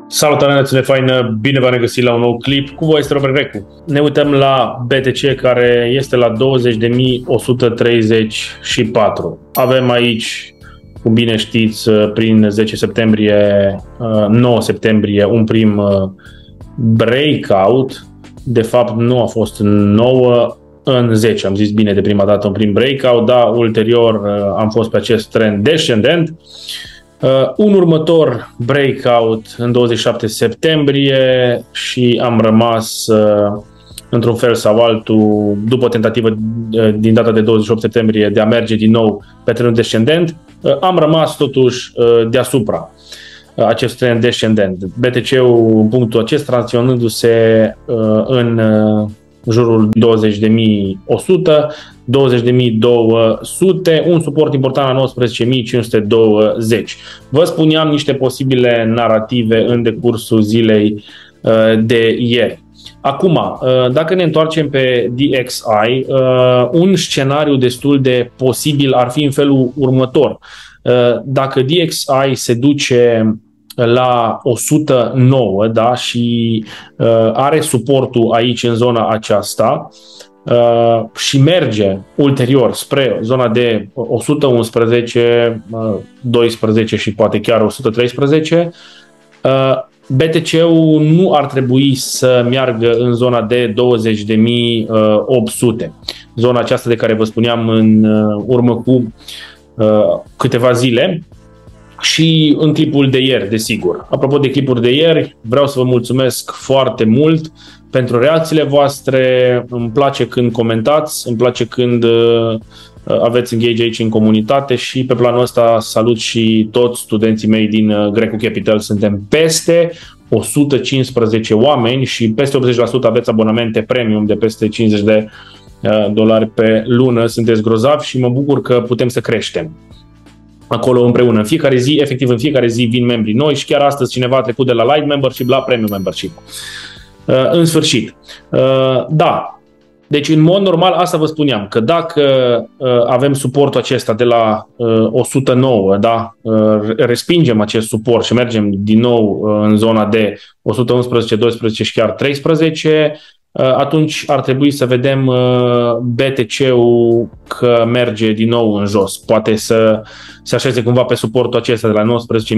Salutare, națiune faină! Bine v-am regăsit la un nou clip. Cu voi este Robert Grecu. Ne uităm la BTC, care este la 20.134. Avem aici, cum bine știți, prin 10 septembrie, 9 septembrie, un prim breakout. De fapt, nu a fost în 9, în 10. Am zis bine de prima dată un prim breakout, dar ulterior am fost pe acest trend descendent. Un următor breakout în 27 septembrie și am rămas într-un fel sau altul, după o tentativă din data de 28 septembrie de a merge din nou pe trendul descendent, am rămas totuși deasupra acest trend descendent. BTC-ul în punctul acesta tranzacționându-se în jurul 20.100, 20.200, un suport important la 19.520. Vă spuneam niște posibile narrative în decursul zilei de ieri. Acum, dacă ne întoarcem pe DXY, un scenariu destul de posibil ar fi în felul următor. Dacă DXY se duce la 109, da, și are suportul aici în zona aceasta și merge ulterior spre zona de 111, 12 și poate chiar 113, BTC-ul nu ar trebui să meargă în zona de 20.800, zona aceasta de care vă spuneam în urmă cu câteva zile. Și în clipul de ieri, desigur. Apropo de clipuri de ieri, vreau să vă mulțumesc foarte mult pentru reacțiile voastre. Îmi place când comentați, îmi place când aveți engage aici în comunitate și pe planul ăsta salut și toți studenții mei din Greco Capital. Suntem peste 115 oameni și peste 80% aveți abonamente premium de peste $50 pe lună. Sunteți grozavi și mă bucur că putem să creștem acolo împreună. În fiecare zi, efectiv în fiecare zi vin membrii noi și chiar astăzi cineva a trecut de la Light Membership la Premium Membership. În sfârșit. Da. Deci în mod normal asta vă spuneam, că dacă avem suportul acesta de la 109, da, respingem acest suport și mergem din nou în zona de 111, 12 și chiar 13, atunci ar trebui să vedem BTC-ul că merge din nou în jos. Poate să se așeze cumva pe suportul acesta de la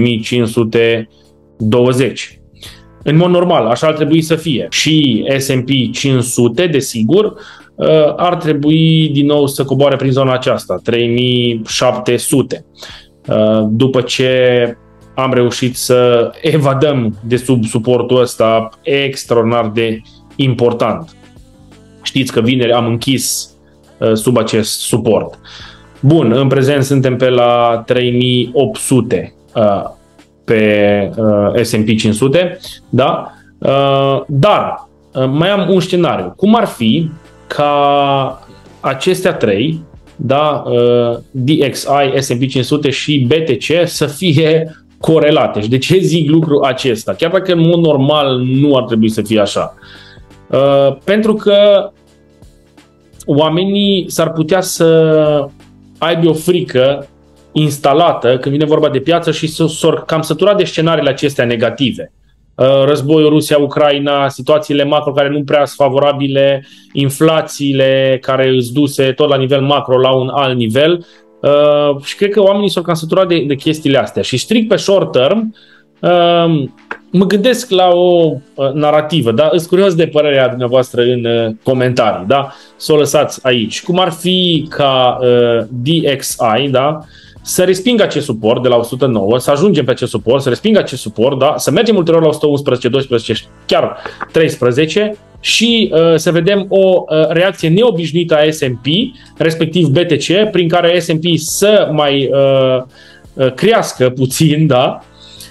19.520. În mod normal, așa ar trebui să fie. Și S&P 500, desigur, ar trebui din nou să coboare prin zona aceasta, 3.700. După ce am reușit să evadăm de sub suportul ăsta extraordinar de important. Știți că vineri am închis sub acest suport. Bun, în prezent suntem pe la 3.800 pe S&P 500, da? Dar mai am un scenariu. Cum ar fi ca acestea trei, da, DXY, S&P 500 și BTC să fie corelate? Și de ce zic lucrul acesta? Chiar dacă în mod normal nu ar trebui să fie așa. Pentru că oamenii s-ar putea să aibă o frică instalată când vine vorba de piață și s-or cam sătura de scenariile acestea negative. Războiul Rusia-Ucraina, situațiile macro care nu prea sunt favorabile, inflațiile care îți duse tot la nivel macro la un alt nivel. Și cred că oamenii s-au cam săturat de chestiile astea. Și strict pe short term, mă gândesc la o narrativă, da? Îs curios de părerea dumneavoastră în comentarii, da? Să o lăsați aici. Cum ar fi ca DXY, da? Să respingă acest suport de la 109, să ajungem pe acest suport, să respingă acest suport, da? Să mergem ulterior la 111, 12, chiar 13 și să vedem o reacție neobișnuită a S&P, respectiv BTC, prin care S&P să mai crească puțin, da?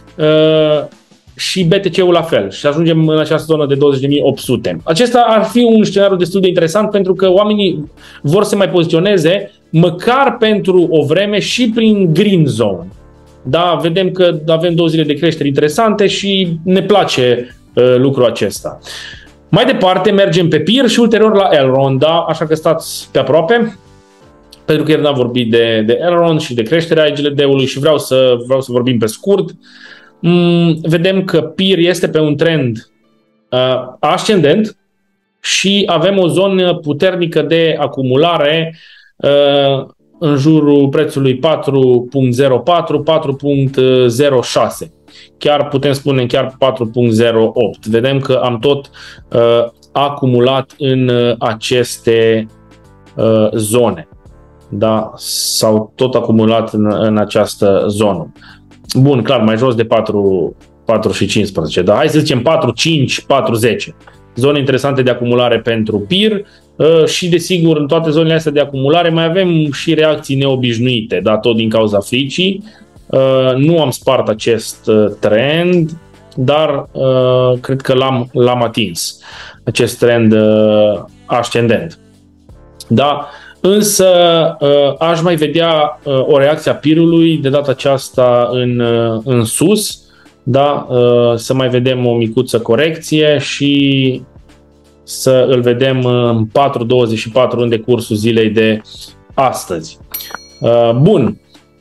Și BTC-ul la fel și ajungem în această zonă de 20.800. Acesta ar fi un scenariu destul de interesant pentru că oamenii vor să mai poziționeze măcar pentru o vreme și prin green zone. Da, vedem că avem 2 zile de creștere interesante și ne place lucrul acesta. Mai departe mergem pe PIR și ulterior la Elrond, da? Așa că stați pe aproape, pentru că ieri n-am vorbit de Elrond și de creșterea GLD-ului și vreau să vorbim pe scurt. vedem că PIR este pe un trend ascendent și avem o zonă puternică de acumulare în jurul prețului 4.04, 4.06. Chiar putem spune chiar 4.08. Vedem că am tot acumulat în aceste zone. Da? S-au tot acumulat în această zonă. Bun, clar, mai jos de 4 și 15. Dar hai să zicem 4, 5, 4, 10. Zone interesante de acumulare pentru PIR și, desigur, în toate zonele astea de acumulare mai avem și reacții neobișnuite, da? Tot din cauza fricii. Nu am spart acest trend, dar cred că l-am atins, acest trend ascendent. Da? Însă aș mai vedea o reacție a PIR-ului de data aceasta în sus, da? Să mai vedem o micuță corecție și să îl vedem în 4.24 în decursul zilei de astăzi. Bun.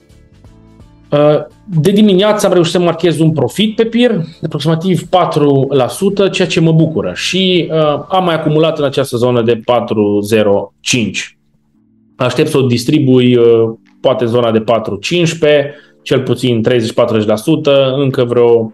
De dimineață am reușit să marchez un profit pe PIR de aproximativ 4%, ceea ce mă bucură și am mai acumulat în această zonă de 4.05. Aștept să o distribui poate în zona de 4.15, cel puțin 30-40%, încă vreo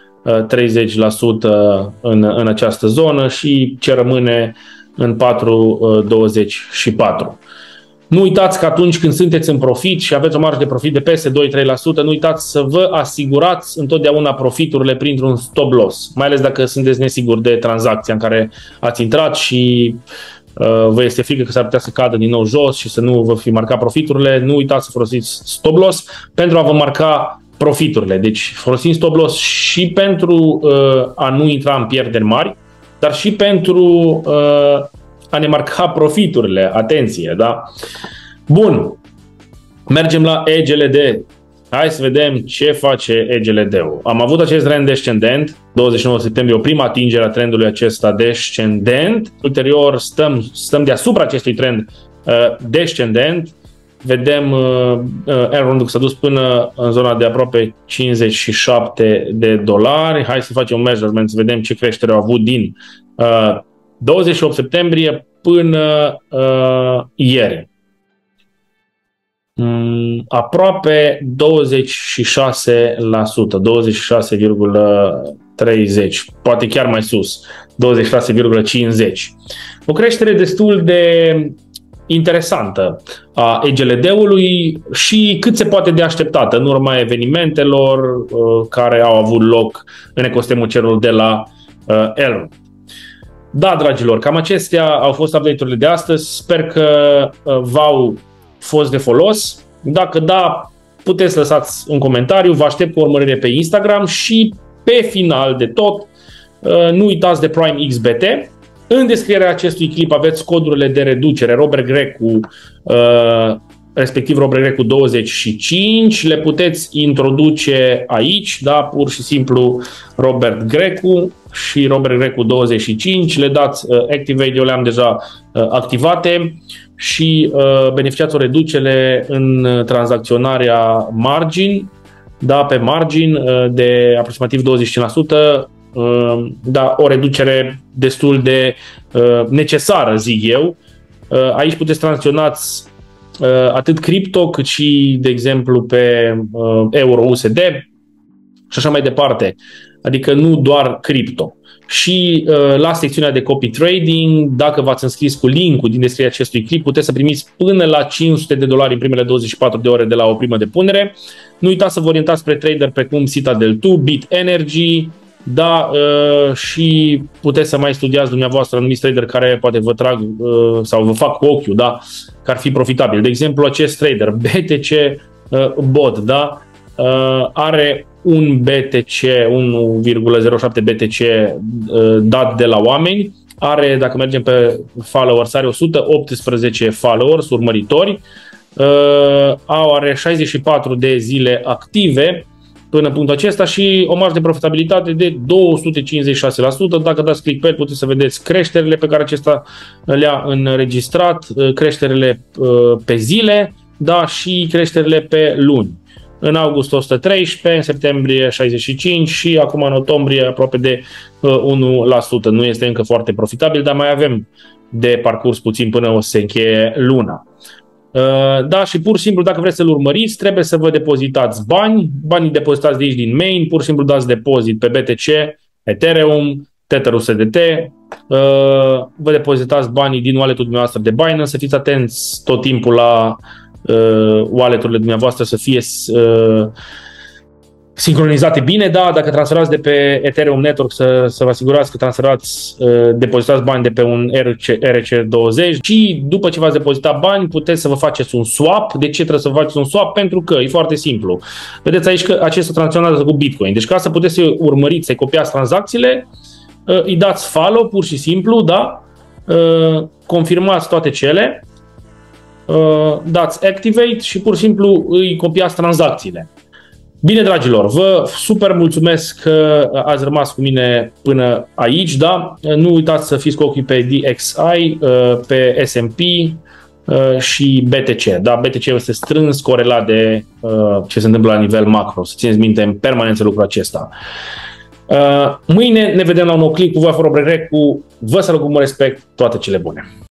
30% în această zonă și ce rămâne în 4.24. Nu uitați că atunci când sunteți în profit și aveți o marjă de profit de peste 2-3%, nu uitați să vă asigurați întotdeauna profiturile printr-un stop loss, mai ales dacă sunteți nesiguri de tranzacția în care ați intrat și vă este frică că s-ar putea să cadă din nou jos și să nu vă fi marcat profiturile. Nu uitați să folosiți stop loss pentru a vă marca profiturile. Deci folosim stop loss și pentru a nu intra în pierderi mari, dar și pentru a ne marca profiturile. Atenție, da? Bun. Mergem la EGLD. Hai să vedem ce face EGLD-ul. Am avut acest trend descendent, 29 septembrie, o primă atingere a trendului acesta descendent. Ulterior stăm deasupra acestui trend descendent. Vedem Elrond s-a dus până în zona de aproape $57. Hai să facem un measurement să vedem ce creștere au avut din 28 septembrie până ieri. Aproape 26%, 26,30%, poate chiar mai sus, 26,50%. O creștere destul de interesantă a EGLD-ului și cât se poate de așteptată în urma evenimentelor care au avut loc în ecosistemul cerului de la Elrond. Da, dragilor, cam acestea au fost update-urile de astăzi. Sper că v-au fost de folos. Dacă da, puteți lăsați un comentariu. Vă aștept cu urmărire pe Instagram și pe final de tot, nu uitați de Prime XBT. În descrierea acestui clip aveți codurile de reducere Robert Grecu, respectiv Robert Grecu 25. Le puteți introduce aici, da, pur și simplu Robert Grecu și Robert Grecu 25. Le dați Activate, eu le-am deja activate și beneficiați o reducere în tranzacționarea margin, da, pe margin de aproximativ 25%. Da, o reducere destul de necesară, zic eu. Aici puteți tranzacționați atât cripto cât și, de exemplu, pe euro USD și așa mai departe. Adică nu doar cripto. Și la secțiunea de copy trading, dacă v-ați înscris cu link-ul din descrierea acestui clip, puteți să primiți până la $500 în primele 24 de ore de la o primă depunere. Nu uitați să vă orientați spre trader precum Citadel 2, BitEnergy, da, și puteți să mai studiați dumneavoastră anumiți trader care poate vă trag sau vă fac cu ochiul, da, că ar fi profitabil. De exemplu, acest trader, BTC Bot, da, are un BTC, 1,07 BTC dat de la oameni, are, dacă mergem pe followers, are 118 followers, urmăritori, are 64 de zile active până în punctul acesta și o marjă de profitabilitate de 256%. Dacă dați click pe el, puteți să vedeți creșterile pe care acesta le-a înregistrat, creșterile pe zile, da, și creșterile pe luni. în august 113, în septembrie 65 și acum în octombrie aproape de 1%. Nu este încă foarte profitabil, dar mai avem de parcurs puțin până o să se încheie luna. Da, și pur și simplu, dacă vreți să-l urmăriți, trebuie să vă depozitați banii depozitați de aici din main, pur și simplu dați depozit pe BTC, Ethereum, Tether USDT, vă depozitați banii din wallet-ul dumneavoastră de Binance, să fiți atenți tot timpul la wallet-urile dumneavoastră să fie sincronizate bine, da, dacă transferați de pe Ethereum Network să vă asigurați că depozitați bani de pe un ERC20 și după ce v-ați depozitat bani puteți să vă faceți un swap. De ce trebuie să vă faceți un swap? Pentru că e foarte simplu. Vedeți aici că acesta tranzacționează cu Bitcoin. Deci ca să puteți să urmăriți, să copiați tranzacțiile, îi dați follow pur și simplu, da? Confirmați toate cele, dați activate și pur și simplu îi copiați tranzacțiile. Bine, dragilor, vă super mulțumesc că ați rămas cu mine până aici, da? Nu uitați să fiți cu ochii pe DXY, pe S&P și BTC, da? BTC este strâns corelat de ce se întâmplă la nivel macro, să țineți minte în permanență lucrul acesta. Mâine ne vedem la un nou clip cu voi, cu vă salut cu mult respect, toate cele bune!